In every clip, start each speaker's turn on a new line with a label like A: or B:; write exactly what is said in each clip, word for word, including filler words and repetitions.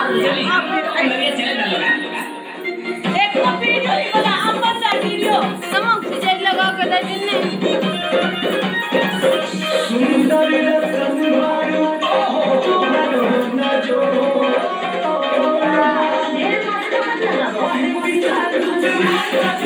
A: एक वीडियो ही बना अब बंदा वीडियो समों खिचड़ी लगा के दे जिन्ने सुंदर रतन मारो जो मारो ना जो मेरे पास तो मत लगा बहुत बड़ी बात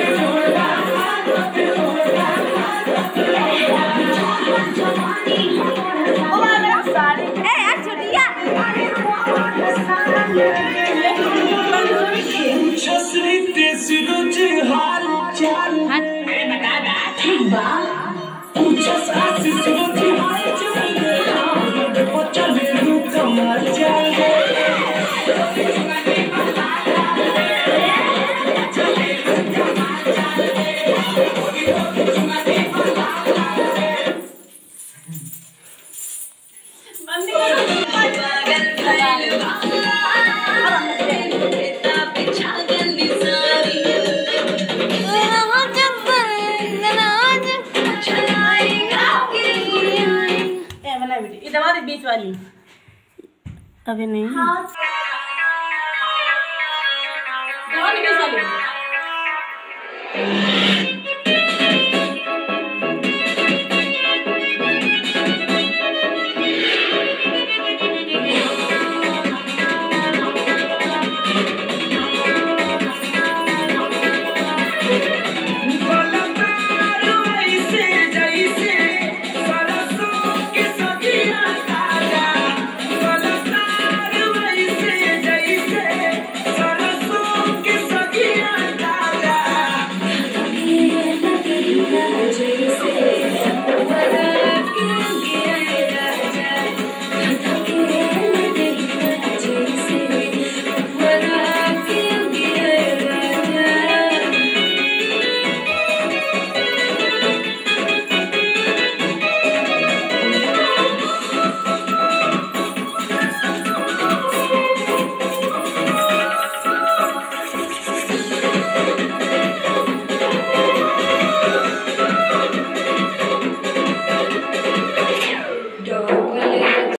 A: बीच वाली अभी नहीं हाँ। बीच वाली